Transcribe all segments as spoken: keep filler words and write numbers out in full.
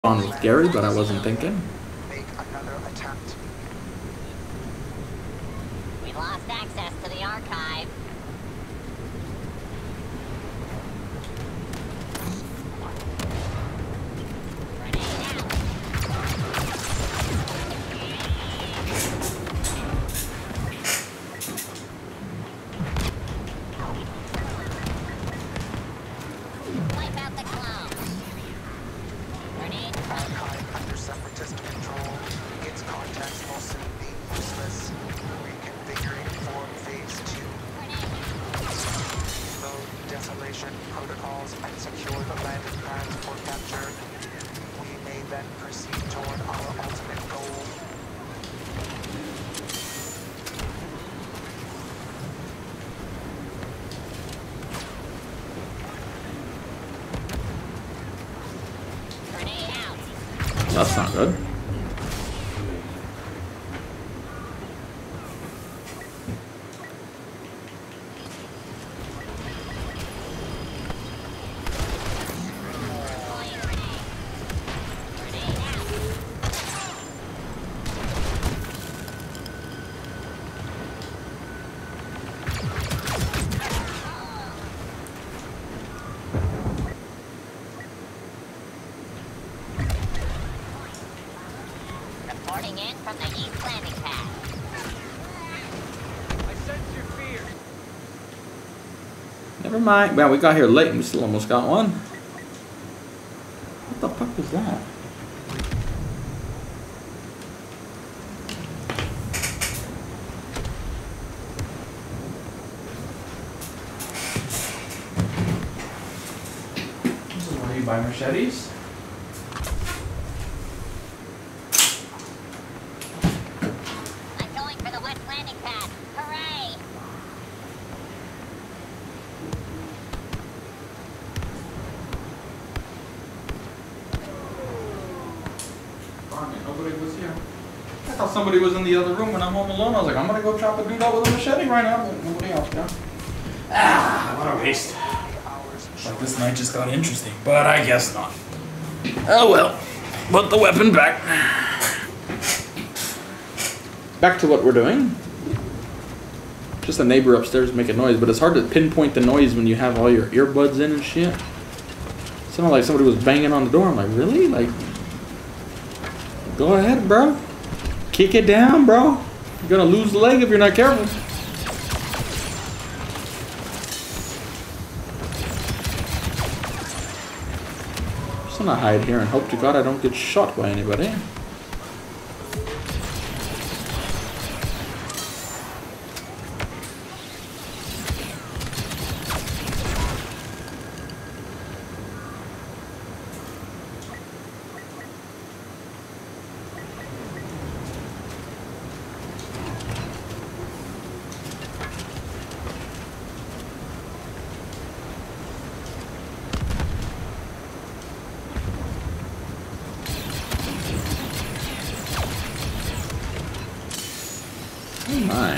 on with Gary, but I wasn't thinking. Make another attempt. We lost access to the archive. Wipe out the clones. Grenade. Archive under separatist control. Its contents will soon be useless. Reconfiguring for phase two. Load desolation protocols and secure the landing pads for capture. We may then proceed toward our ultimate goal. Grenade out. That's not good. Deploying grenade. Grenade out. Reporting in from the east landing pad. I sense your fear. Never mind. Man, we got here late and we still almost got one. What the fuck was that? This is where you buy machetes. I'm going for the west landing pad. Hooray! Darn it, nobody was here. I thought somebody was in the other room when I'm home alone. I was like, I'm gonna go chop a dude out with a machete right now, but nobody else, yeah. Ah, what a waste. Like this night just got interesting, but I guess not. Oh well. Put the weapon back. Back to what we're doing. Just a neighbor upstairs making noise, but it's hard to pinpoint the noise when you have all your earbuds in and shit. It sounded like somebody was banging on the door. I'm like, really? Like, go ahead, bro. Kick it down, bro. You're gonna lose the leg if you're not careful. Just gonna hide here and hope to God I don't get shot by anybody. Oh my.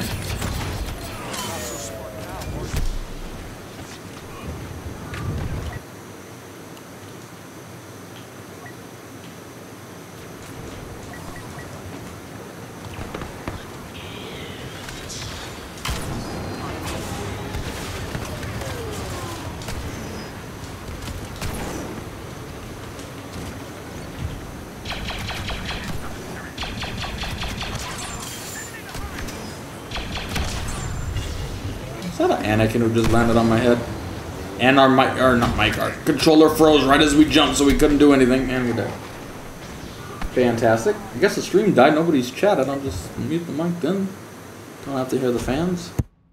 Is that an Anakin who just landed on my head? And our mic, or not mic, our controller froze right as we jumped, so we couldn't do anything, and we died. Fantastic. I guess the stream died. Nobody's chatted. I'll just mute the mic then. Don't have to hear the fans.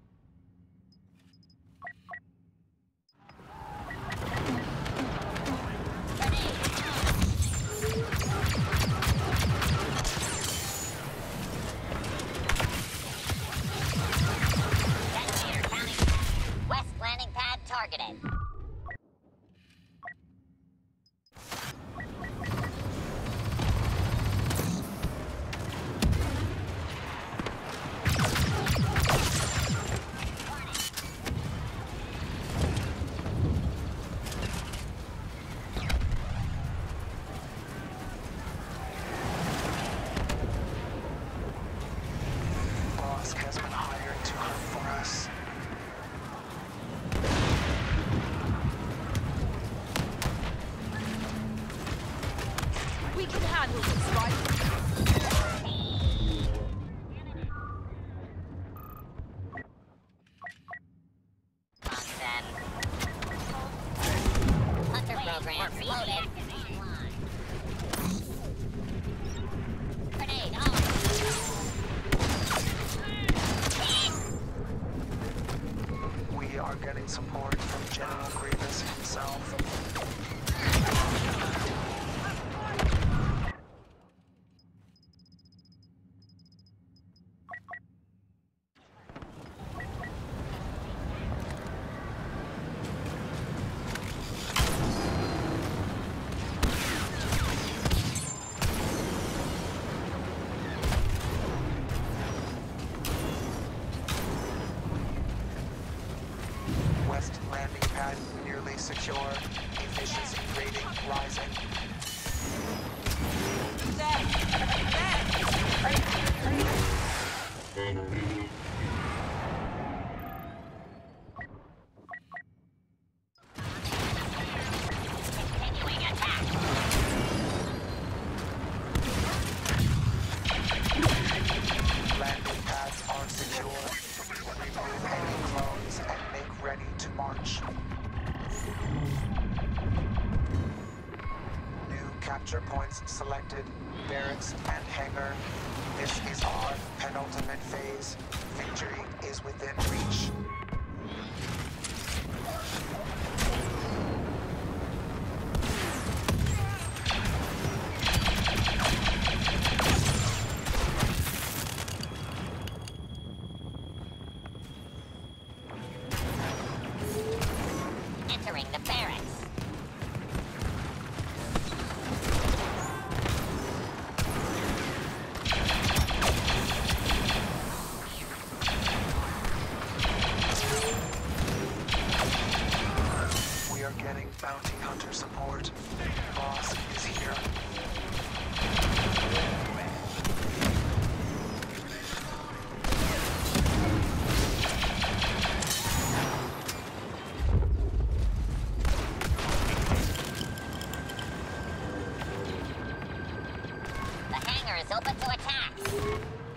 Detonator counting. West landing pad targeted. We can handle this, right? Hunter program loaded. Grenade on. We are getting support from General Grievous himself. West landing pad nearly secure. Efficiency rating rising. Continuing attack. Landing pads are secure. Remove any clones and make ready to march. New capture points selected. Barracks and hangar. This is our penultimate phase. Victory is within reach. Entering the barracks. We are getting bounty hunter support. Boss is here. The hangar is open to attack.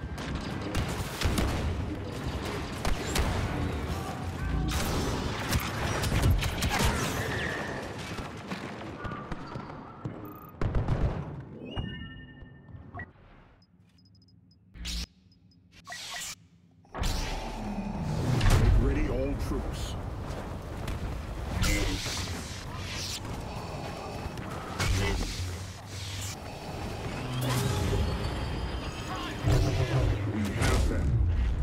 Ready all troops. We have them.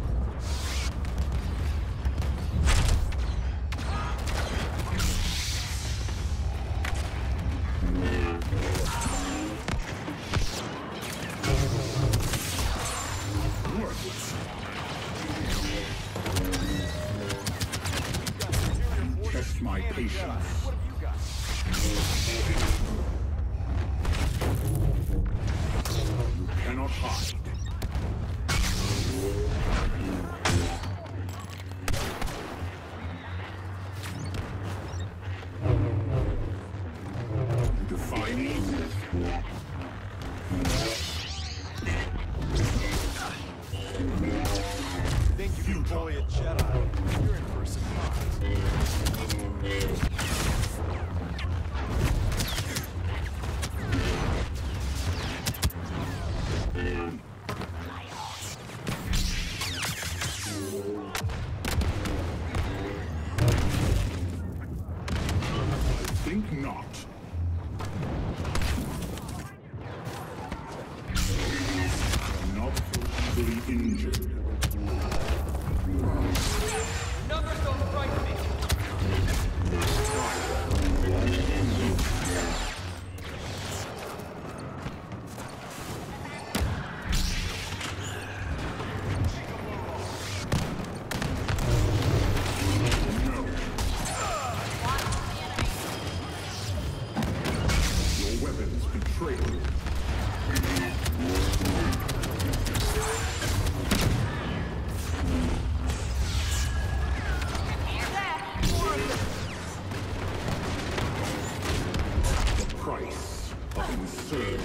Worthless. Test my patience. You cannot hide. You defy me? Think you can bully a Jedi? You're in for a surprise. Think not. I'm not so easily injured. Numbers don't frighten me. Your weapons betray you. The price of surge.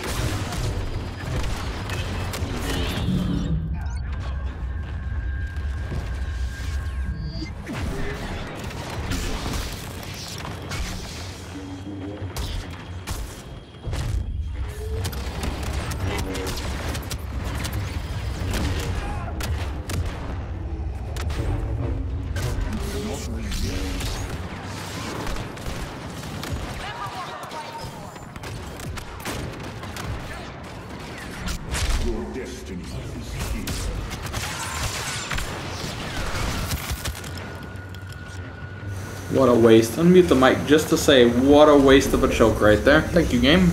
Your destiny is here. What a waste. Unmute the mic just to say what a waste of a choke right there. Thank you, game.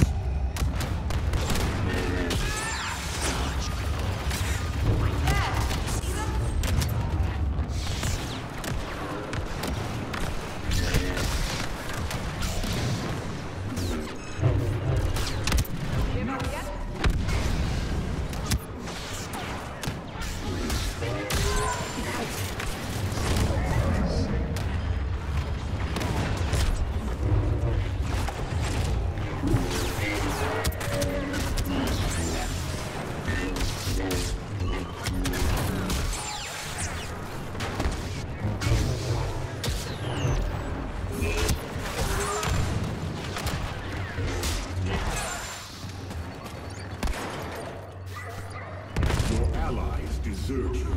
Your allies desert you.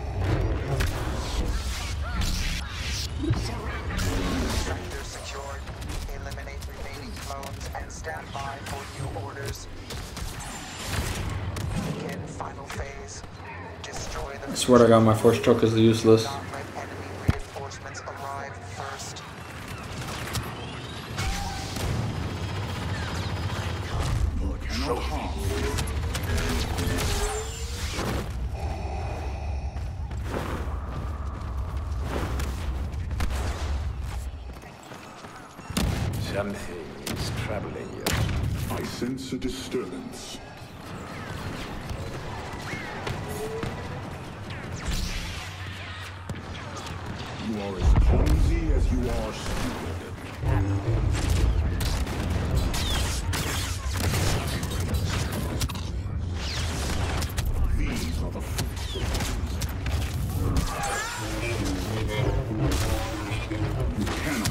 Sector secured. Eliminate remaining clones and stand by for new orders. Begin final phase. Destroy the. I swear to God, my first choke is useless. Not let enemy reinforcements arrive first. Cannot harm. Something is troubling you. I sense a disturbance. You are as clumsy as you are stupid. These are the fruits of reason. You cannot.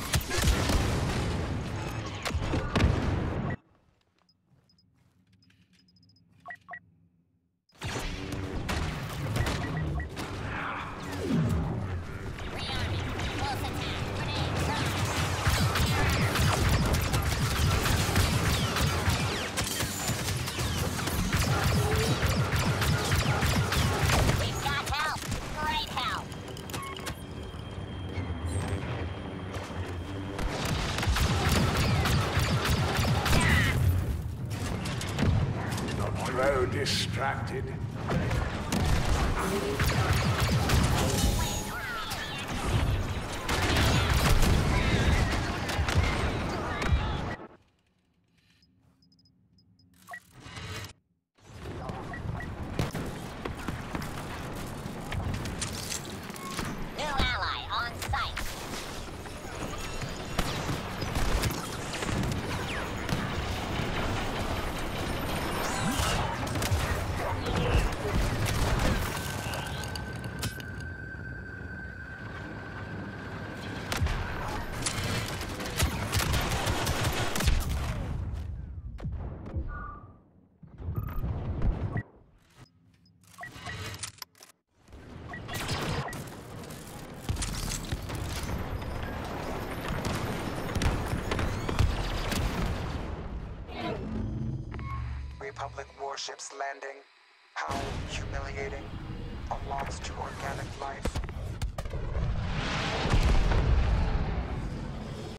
We've got help. Great help. Not grow distracted. New ally on site. Republic warships landing. How humiliating. A loss to organic life.